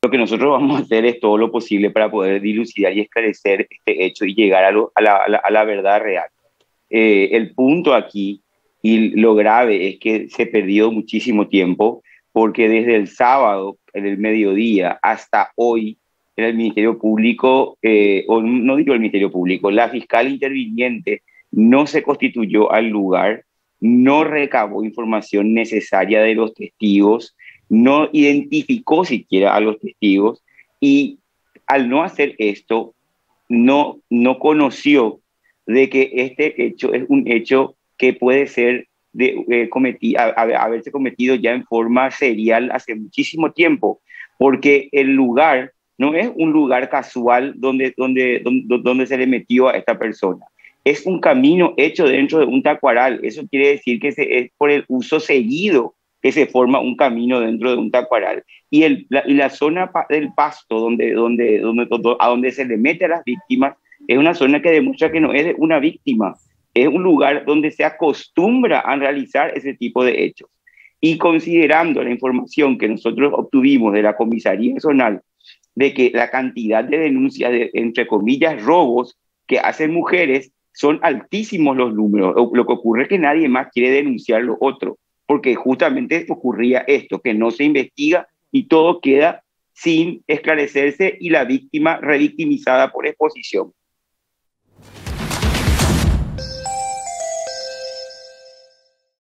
Lo que nosotros vamos a hacer es todo lo posible para poder dilucidar y esclarecer este hecho y llegar a la verdad real. El punto aquí y lo grave es que se perdió muchísimo tiempo porque desde el sábado, en el mediodía, hasta hoy, en el Ministerio Público, o no digo el Ministerio Público, la fiscal interviniente no se constituyó al lugar, no recabó información necesaria de los testigos, no identificó siquiera a los testigos y al no hacer esto, no conoció de que este hecho es un hecho que puede ser haberse cometido ya en forma serial hace muchísimo tiempo, porque el lugar no es un lugar casual donde se le metió a esta persona. Es un camino hecho dentro de un tacuaral. Eso quiere decir que es por el uso seguido que se forma un camino dentro de un tacuaral. Y la zona del pasto a donde se le mete a las víctimas es una zona que demuestra que no es de una víctima, es un lugar donde se acostumbra a realizar ese tipo de hechos. Y considerando la información que nosotros obtuvimos de la comisaría zonal, de que la cantidad de denuncias de, entre comillas, robos que hacen mujeres, son altísimos los números. Lo que ocurre es que nadie más quiere denunciar lo otro, porque justamente ocurría esto, que no se investiga y todo queda sin esclarecerse y la víctima revictimizada por exposición.